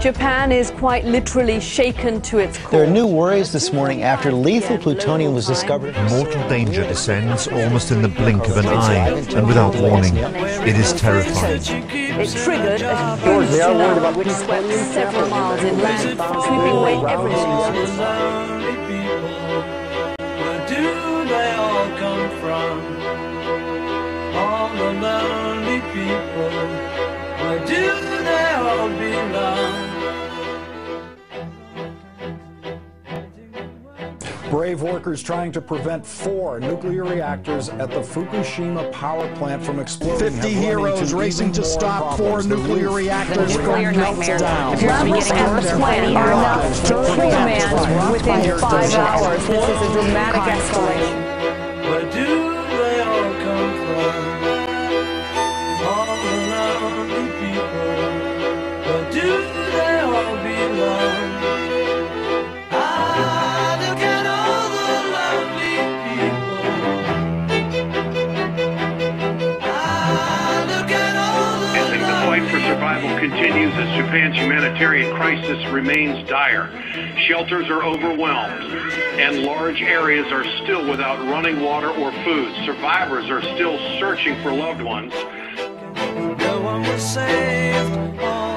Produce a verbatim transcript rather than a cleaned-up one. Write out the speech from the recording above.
Japan is quite literally shaken to its core. There are new worries this morning after lethal plutonium was discovered. Mortal danger descends almost in the blink of an eye and without warning. It is terrifying. It triggered a huge tsunami which swept several miles inland, sweeping away everything. Where do they all come from? All the lonely people. Where do they all belong? Brave workers trying to prevent four nuclear reactors at the Fukushima power plant from exploding. fifty heroes racing to stop four nuclear reactors from melting down. Levels at the plant are enough to kill a man within five hours. This is a dramatic escalation. Where do they all come from? All the lonely people. Where do they all belong? Ah, look at all the lonely people. Ah, look at all the I think the fight for survival continues as Japan's humanitarian crisis remains dire. Shelters are overwhelmed, and large areas are still without running water or food. Survivors are still searching for loved ones. No one was saved. All